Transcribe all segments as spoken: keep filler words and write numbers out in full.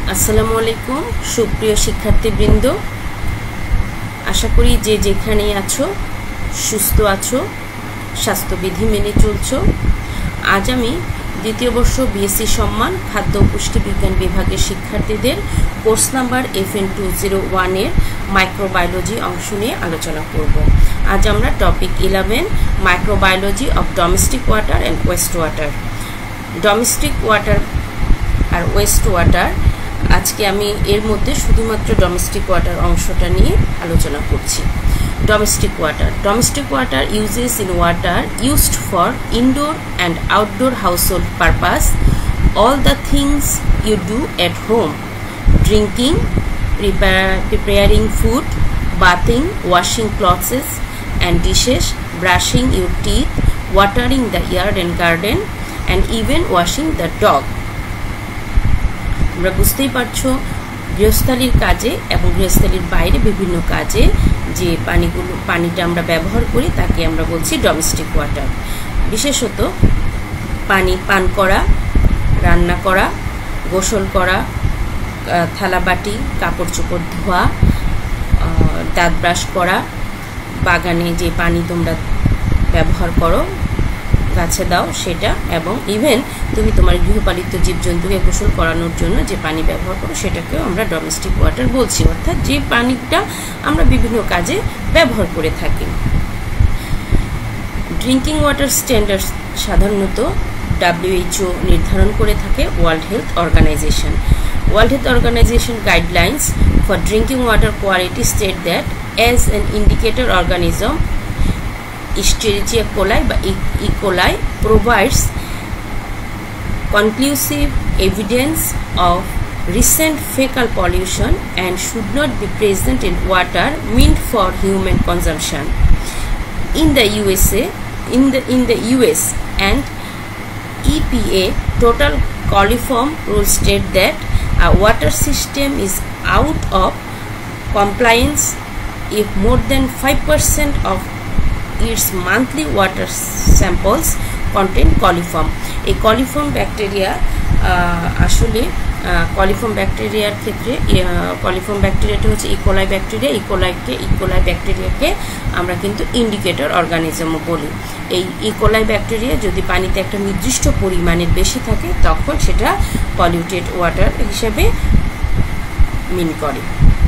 আসসালামু আলাইকুম সুপ্রিয় শিক্ষার্থীবৃন্দ, আশা করি যে যেখানে আছো সুস্থ আছো, স্বাস্থ্যবিধি মেনে চলছো। আজ আমি দ্বিতীয় বর্ষ বিএসসি সম্মান খাদ্য ও পুষ্টি বিজ্ঞান বিভাগের শিক্ষার্থীদের course number F N two zero ওয়ানের মাইক্রোবায়োলজি অংশ নিয়ে আলোচনা করব। আজ আমরা topic eleven microbiology of domestic water and waste water. Domestic water আর ওয়েস্ট ওয়াটার, আজকে আমি এর মধ্যে শুধুমাত্র ডোমেস্টিক ওয়াটার অংশটা নিয়ে আলোচনা করছি। Domestic water domestic water uses in water used for indoor and outdoor household purpose, all the things you do at home: drinking, prepare, preparing food, bathing, washing clothes and dishes, brushing your teeth, watering the yard and garden, and even washing the dog. আমরা বুঝতেই পারছো গৃহস্থালির কাজে এবং গৃহস্থালির বাইরে বিভিন্ন কাজে যে পানিগুলো পানিটা আমরা ব্যবহার করি তাকে আমরা বলছি ডোমেস্টিক ওয়াটার। বিশেষত পানি পান করা, রান্না করা, গোসল করা, থালা বাটি, কাপড় চোপড় ধোয়া, দাঁত ব্রাশ করা, বাগানে যে পানি তোমরা ব্যবহার করো গাছে দাও সেটা, এবং ইভেন তুমি তোমার গৃহপালিত জীবজন্তুকে গোসল করানোর জন্য যে পানি ব্যবহার করো সেটাকেও আমরা ডোমেস্টিক ওয়াটার বলছি, অর্থাৎ যে পানিটা আমরা বিভিন্ন কাজে ব্যবহার করে থাকি। ড্রিঙ্কিং ওয়াটার স্ট্যান্ডার্ড সাধারণত ডাব্লিউএইচও নির্ধারণ করে থাকে world health organization. World health organization guidelines for drinking water quality state that as an indicator organism Escherichia coli by E. coli provides conclusive evidence of recent fecal pollution and should not be present in water meant for human consumption. In the U S A, in the in the U S and E P A, total coliform rules state that a water system is out of compliance if more than five percent of its monthly water samples contain coliform. এই coliform bacteria আসলে coliform ব্যাকটেরিয়ার ক্ষেত্রে coliform ব্যাকটেরিয়াটা হচ্ছে E. coli bacteria. E. coliকে E. coli ব্যাকটেরিয়াকে আমরা কিন্তু ইন্ডিকেটর অর্গানিজমও বলি। এই E. coli ব্যাকটেরিয়া যদি পানিতে একটা নির্দিষ্ট পরিমাণের বেশি থাকে তখন সেটা পলিউটেড ওয়াটার হিসেবে মিন করে।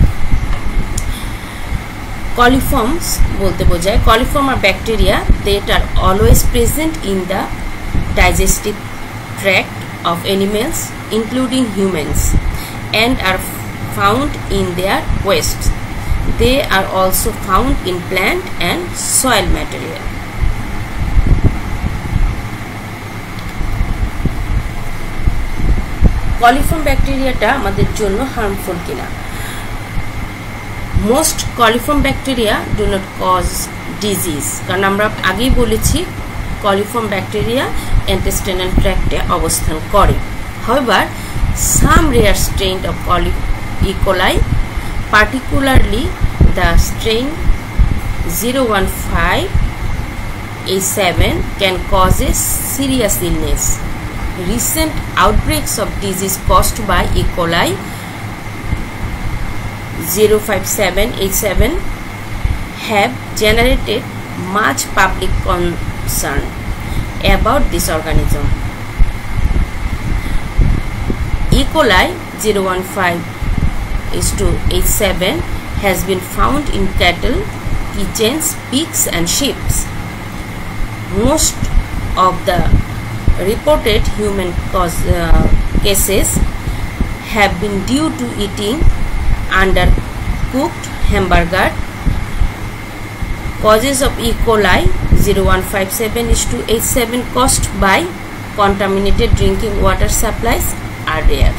Coliforms বলতে বোঝায় coliform are bacteria that are always present in the digestive tract of animals including humans and are found in their waste. They are also found in plant and soil material. Coliform ব্যাকটেরিয়াটা আমাদের জন্য harmful কিনা? Most coliform bacteria do not cause disease, কারণ আমরা আগেই বলেছি coliform bacteria intestinal tract এ অবস্থান করে। However, some rare strain of E. coli, particularly the strain zero one five A seven, can cause a serious illness. Recent outbreaks of disease caused by E. coli zero five seven eight seven have generated much public concern about this organism. E. coli zero one five eight seven has been found in cattle, pigeons, pigs and sheep. Most of the reported human cause, uh, cases have been due to eating undercooked hamburger. Causes of E. coli zero one five seven eight seven caused by contaminated drinking water supplies are rare.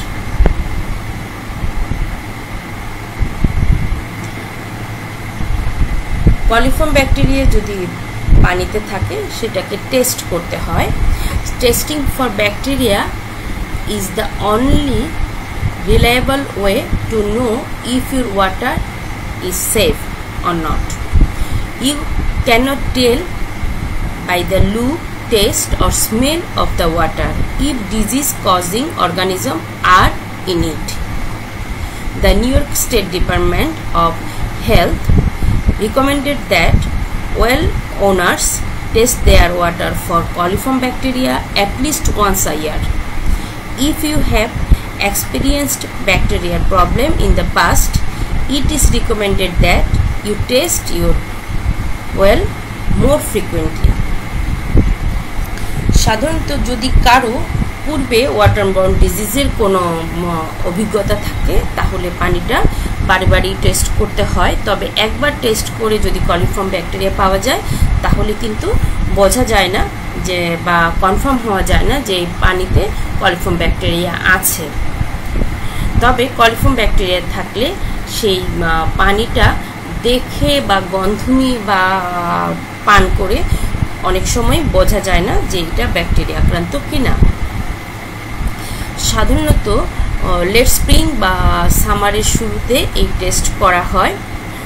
Coliform bacteria যদি পানিতে থাকে সেটাকে test করতে হয়। Testing for bacteria is the only reliable way to know if your water is safe or not. You cannot tell by the look, taste or smell of the water if disease causing organisms are in it. the New York State Department of Health recommended that well owners test their water for coliform bacteria at least once a year. If you have experienced bacterial problem in the past, it is recommended that you test your well more frequently. সাধারণত যদি কারো পূর্বে waterborne ডিজিজের কোনো অভিজ্ঞতা থাকে তাহলে পানিটা বারে বারে টেস্ট করতে হয়, তবে একবার টেস্ট করে যদি কলিফর্ম ব্যাকটেরিয়া পাওয়া যায় তাহলে কিন্তু বোঝা যায় না যে বা কনফার্ম হওয়া যায় না যে এই পানিতে কলিফর্ম ব্যাকটেরিয়া আছে। তবে কলিফর্ম ব্যাকটেরিয়া থাকলে সেই পানিটা দেখে বা গন্ধ নিয়ে বা পান করে অনেক সময় বোঝা যায় না যে এটা ব্যাকটেরিয়া আক্রান্ত কিনা। সাধারণত লেট স্প্রিং বা সামারের শুরুতে এই টেস্ট করা হয়।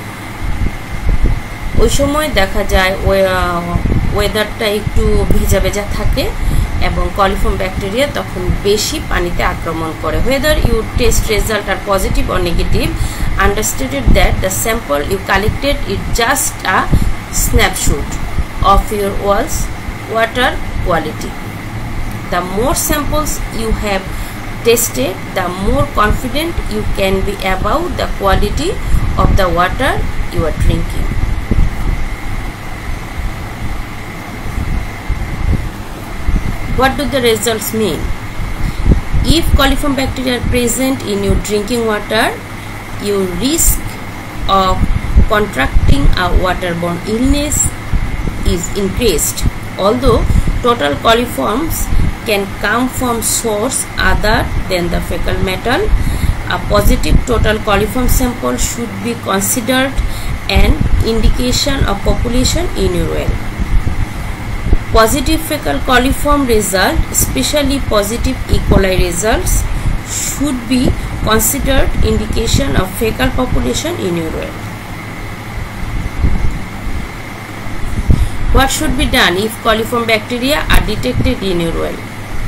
ওই সময় দেখা যায় ওয়েদারটা একটু ভেজা ভেজা থাকে এবং কলিফর্ম ব্যাকটেরিয়া তখন বেশি পানিতে আক্রমণ করে। Whether your test result are positive or negative, understated that the sample you collected is just a snapshot of your well's water quality. The more samples you have tested, the more confident you can be about the quality of the water you are drinking. What do the results mean? If coliform bacteria are present in your drinking water, your risk of contracting a waterborne illness is increased. Although total coliforms can come from source other than the fecal matter, a positive total coliform sample should be considered an indication of population in your well. Positive fecal coliform result, especially positive E. coli results, should be considered indication of fecal population in your well. What should be done if coliform bacteria are detected in your well?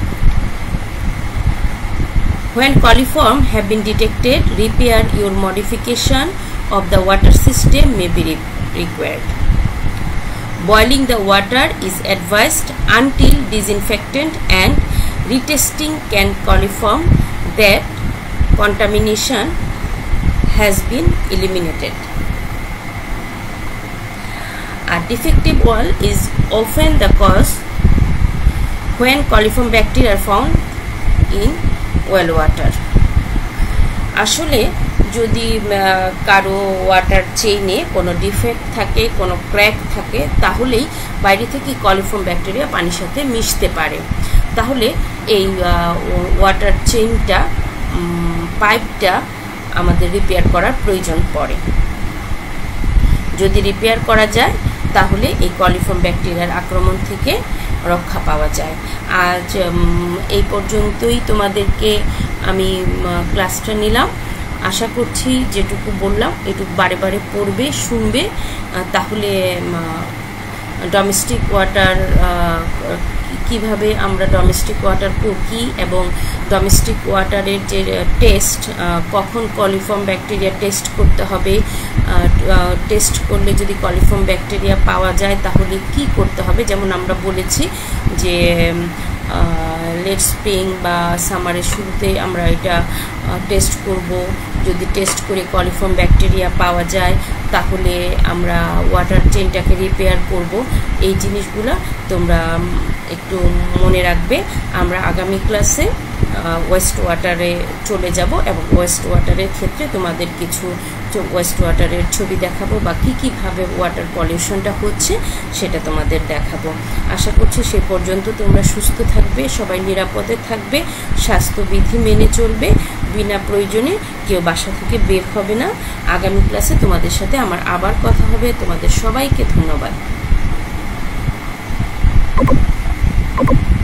When coliform have been detected, repair your modification of the water system may be re required. Boiling the water is advised until disinfectant and retesting can confirm that contamination has been eliminated. A defective well is often the cause when coliform bacteria are found in well water. আসলে যদি কারো water চেইনে কোনো defect থাকে, কোনো crack থাকে, তাহলেই বাইরে থেকে কলিফর্ম ব্যাকটেরিয়া পানির সাথে মিশতে পারে। তাহলে এই ওয়াটার চেইনটা পাইপটা আমাদের রিপেয়ার করার প্রয়োজন পড়ে। যদি রিপেয়ার করা যায় তাহলে এই কলিফর্ম ব্যাকটেরিয়ার আক্রমণ থেকে রক্ষা পাওয়া যায়। আজ এই পর্যন্তই তোমাদেরকে আমি ক্লাসটা নিলাম। আশা করছি যেটুকু বললাম এটুকু বারে বারে পড়বে, শুনবে, তাহলে ডোমেস্টিক ওয়াটার কিভাবে আমরা ডোমেস্টিক ওয়াটার কি এবং ডোমেস্টিক ওয়াটারের যে টেস্ট কখন কলিফর্ম ব্যাকটেরিয়া টেস্ট করতে হবে, টেস্ট করলে যদি কলিফর্ম ব্যাকটেরিয়া পাওয়া যায় তাহলে কি করতে হবে, যেমন আমরা বলেছি যে লেট স্প্রিং বা সামারের শুরুতে আমরা এটা টেস্ট করব। যদি টেস্ট করে কলিফর্ম ব্যাকটেরিয়া পাওয়া যায় তাহলে আমরা ওয়াটার চেইনটাকে রিপেয়ার করব। এই জিনিসগুলো তোমরা একটু মনে রাখবে। আমরা আগামী ক্লাসে ওয়েস্ট ওয়াটারে চলে যাব এবং ওয়েস্ট ওয়াটারের ক্ষেত্রে তোমাদের কিছু ওয়েস্ট ওয়াটারের ছবি দেখাবো বা কী কীভাবে ওয়াটার পলিউশনটা হচ্ছে সেটা তোমাদের দেখাবো। আশা করছি সে পর্যন্ত তোমরা সুস্থ থাকবে, সবাই নিরাপদে থাকবে, স্বাস্থ্যবিধি মেনে চলবে, বিনা প্রয়োজনে কেউ বাসা থেকে বের হবে না। আগামী ক্লাসে তোমাদের সাথে আমার আবার কথা হবে। তোমাদের সবাইকে ধন্যবাদ।